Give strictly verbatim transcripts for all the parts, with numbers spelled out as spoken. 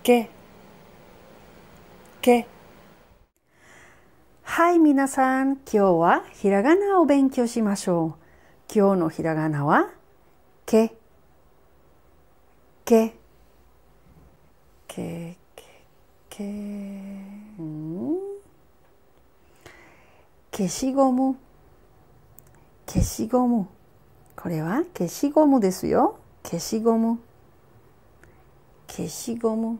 け、け。はい、皆さん、今日はひらがなを勉強しましょう。今日のひらがなは、け、け、け、け、け、うん、消しゴム、消しゴム。これは消しゴムですよ。消しゴム、消しゴム。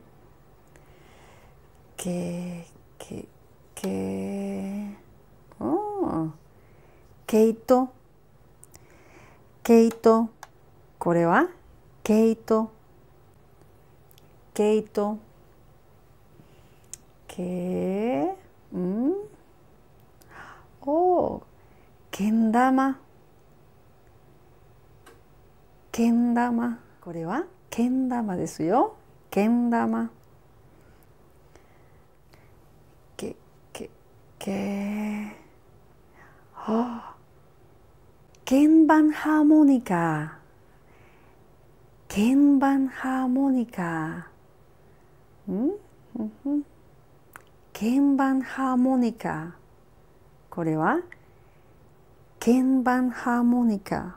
け、け、け、うん、毛糸、毛糸。これは毛糸、毛糸。け、うん、お、けん玉、けん玉。これはけん玉ですよ。けん玉。け、け、け、はあ、鍵盤ハーモニカ、鍵盤ハーモニカ。うん、うん、うん。鍵盤ハーモニカ。これは鍵盤ハーモニカ。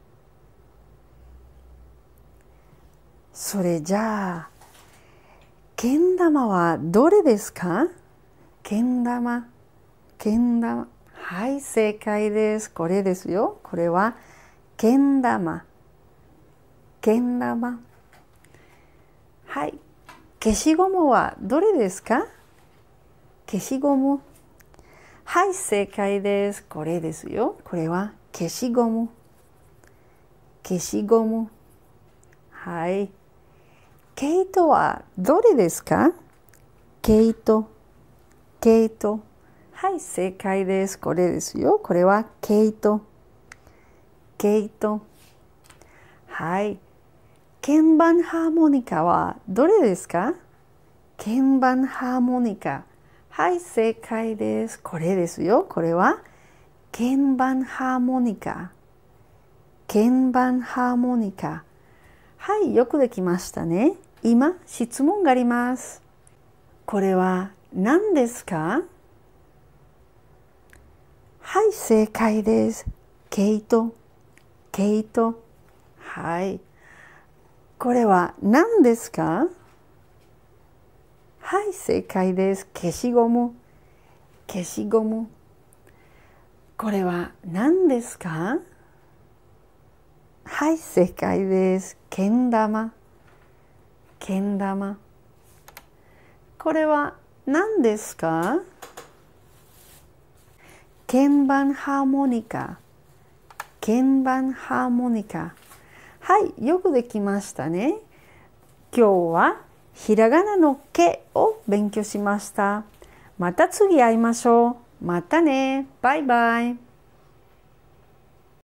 それじゃあ、けん玉はどれですか？けん玉、けん玉。はい、正解です。これですよ。これはけん玉、けん玉。はい、消しゴムはどれですか？消しゴム。はい、正解です。これですよ。これは消しゴム、消しゴム。はい。毛糸はどれですか？毛糸、毛糸。はい、正解です。これですよ。これは毛糸、毛糸。はい。鍵盤ハーモニカはどれですか？鍵盤ハーモニカ。はい、正解です。これですよ。これは鍵盤ハーモニカ、鍵盤ハーモニカ。はい、よくできましたね。今、質問があります。これは何ですか？はい、正解です。毛糸、毛糸。はい。これは何ですか？はい、正解です。消しゴム、消しゴム。これは何ですか？はい、正解です。けん玉、けん玉。これは何ですか？鍵盤ハーモニカ、鍵盤ハーモニカ。はい、よくできましたね。今日はひらがなのけを勉強しました。また次会いましょう。またね。バイバイ。